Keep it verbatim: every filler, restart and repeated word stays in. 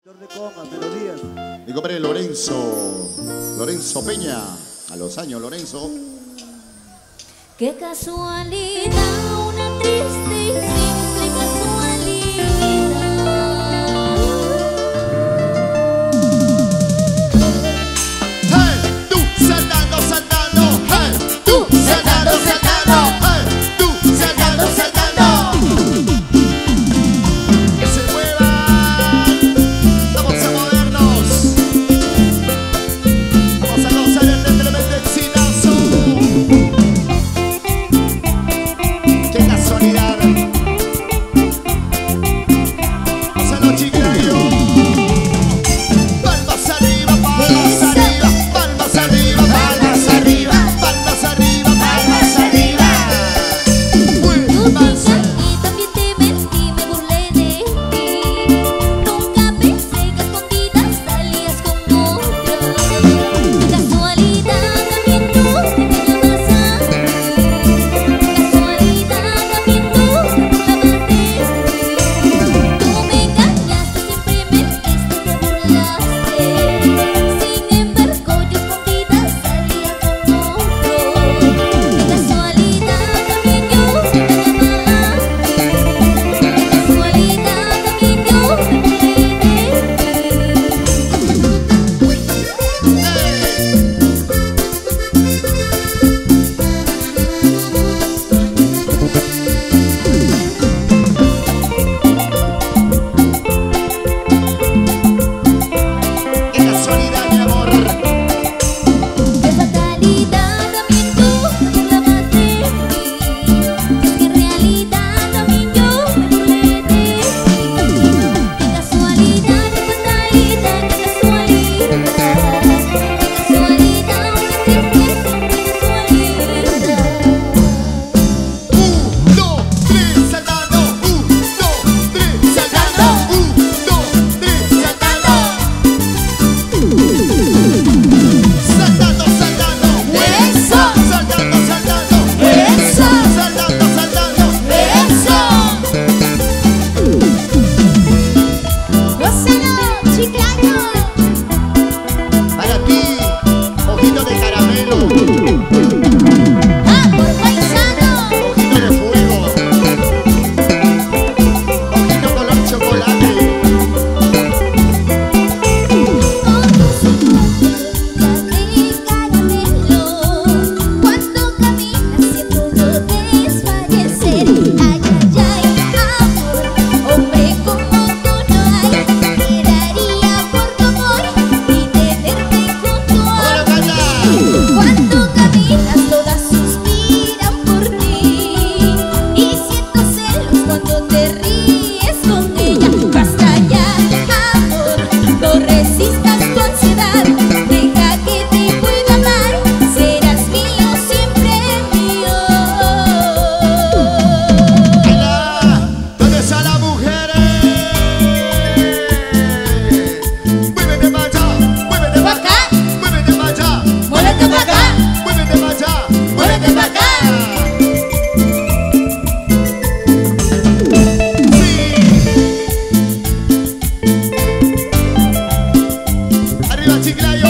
Mi compadre Lorenzo, Lorenzo Peña, a los años Lorenzo. Qué casualidad, una triste y simple casualidad. Hey, tú saltando, saltando, hey, tú saltando, saltando, hey, tú saltando, saltando. Que se muevan, vamos a movernos, vamos a gozar el tremendo exitazo. Qué casualidad. Vamos a los chiclayos. Palmas arriba, palmas arriba, palmas arriba, palmas arriba, palmas arriba, palmas arriba. Tú pensas y también te mentí, me burlé de ti. Nunca pensé que escondidas salías con otra. Qué casualidad, también tú te burlabas a mí. Qué casualidad, también tú te burlabas de mí. Tú me engañaste, siempre mentiste, te burlaste. Sin embargo, yo escondidas salía con otro. Qué casualidad, también yo te burlaba a mí. Qué casualidad, también yo me burlé de ti. Qué casualidad, mi amor. Qué fatalidad, también tú te burlabas de mí. Es que en realidad también yo me burlé de ti. Qué casualidad, qué fatalidad, qué casualidad. Qué casualidad, una triste simple casualidad. Un, dos, tres, saltando. Un, dos, tres, saltando. Un, dos, tres, saltando. Saltando, saltando. ¡Eso! Saltando, saltando. ¡Eso! Saltando, saltando. ¡Eso! ¡Gózalo, chiclayo! Para ti, ojito de caramelo, ¡Ah, por paisano! ojito de fuego, ojito color chocolate. Con tus ojos de caramelo, cuando caminas siento no desfallecer. Ay, ay, ay, amor, hombre como tú no hay. Quedaría por tu amor y tenerte junto a ¡Ahora canta! mí. Cuando caminas todas suspiran por ti y siento celos cuando te ríes con ella. Basta ya, amor, no resistas tu ansiedad. Deja que te pueda amar, serás mío, siempre mío. ¡Anda! ¿Dónde están las mujeres? ¡Muévete para allá! ¡Muévete para acá! ¡Muévete para allá! Muévete para acá, ¡Muévete para allá! muévete para acá. ¡Sí! ¡Arriba, Chiclayo!